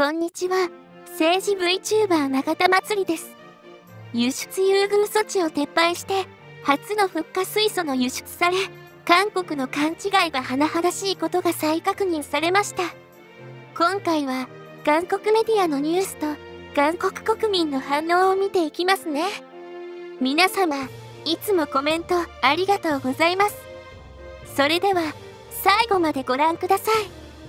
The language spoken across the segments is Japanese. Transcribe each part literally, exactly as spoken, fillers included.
こんにちは。政治 VTuber 永田まつりです。輸出優遇措置を撤廃して、初のフッ化水素の輸出され、韓国の勘違いが甚だしいことが再確認されました。今回は、韓国メディアのニュースと、韓国国民の反応を見ていきますね。皆様、いつもコメントありがとうございます。それでは、最後までご覧ください。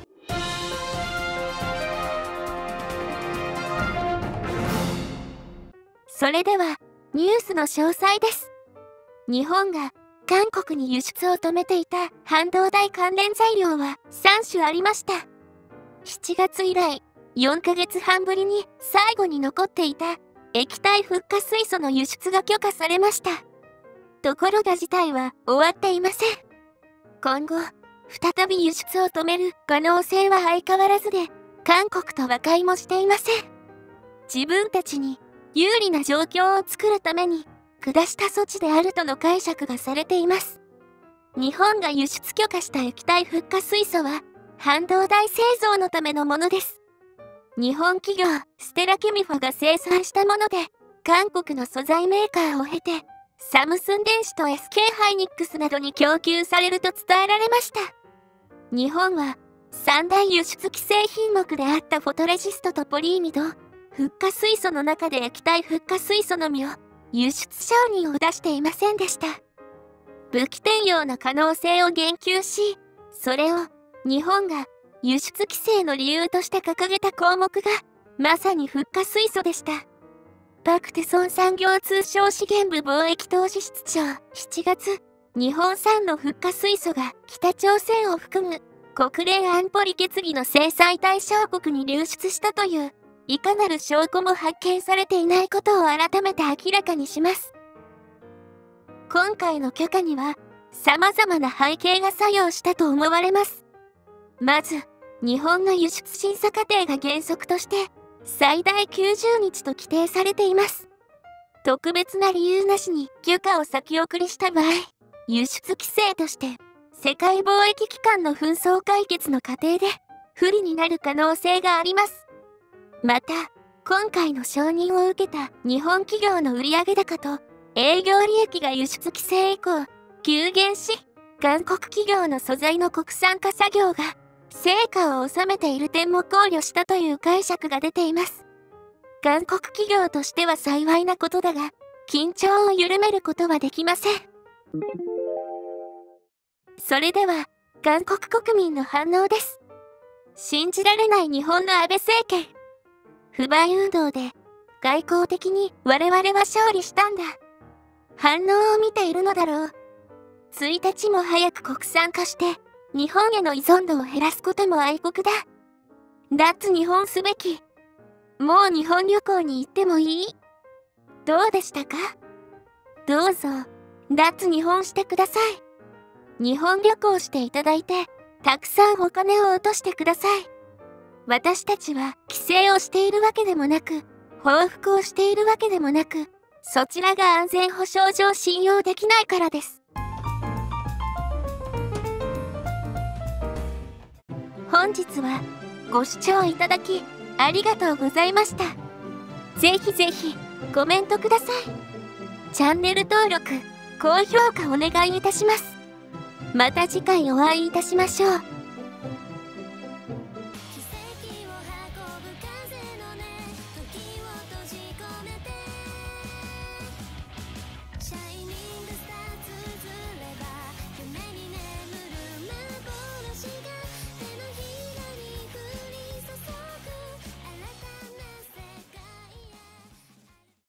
それでは、ニュースの詳細です。日本が韓国に輸出を止めていた半導体関連材料はさん種ありました。しちがつ以来、よんかげつはんぶりに最後に残っていた液体フッ化水素の輸出が許可されました。ところが事態は終わっていません。今後、再び輸出を止める可能性は相変わらずで、韓国と和解もしていません。自分たちに有利な状況を作るために下した措置であるとの解釈がされています。日本が輸出許可した液体フッ化水素は半導体製造のためのものです。日本企業ステラケミファが生産したもので、韓国の素材メーカーを経てサムスン電子と エスケー ハイニックスなどに供給されると伝えられました。日本は三大輸出規制品目であったフォトレジストとポリイミド、フッ化水素の中で液体フッ化水素のみを輸出承認を出していませんでした。武器転用の可能性を言及し、それを日本が輸出規制の理由として掲げた項目がまさにフッ化水素でした。パク・テソン産業通商資源部貿易投資室長しちがつ、日本産のフッ化水素が北朝鮮を含む国連安保理決議の制裁対象国に流出したといういかなる証拠も発見されていないことを改めて明らかにします。今回の許可には様々な背景が作用したと思われます。まず、日本の輸出審査過程が原則として最大きゅうじゅうにちと規定されています。特別な理由なしに許可を先送りした場合、輸出規制として世界貿易機関の紛争解決の過程で不利になる可能性があります。また、今回の承認を受けた日本企業の売上高と営業利益が輸出規制以降、急減し、韓国企業の素材の国産化作業が成果を収めている点も考慮したという解釈が出ています。韓国企業としては幸いなことだが、緊張を緩めることはできません。それでは、韓国国民の反応です。信じられない日本の安倍政権。不買運動で外交的に我々は勝利したんだ。反応を見ているのだろう。いちにちも早く国産化して日本への依存度を減らすことも愛国だ。脱日本すべき。もう日本旅行に行ってもいい？どうでしたか？どうぞ脱日本してください。日本旅行していただいてたくさんお金を落としてください。私たちは規制をしているわけでもなく、報復をしているわけでもなく、そちらが安全保障上信用できないからです。本日はご視聴いただきありがとうございました。ぜひぜひコメントください。チャンネル登録、高評価お願いいたします。また次回お会いいたしましょう。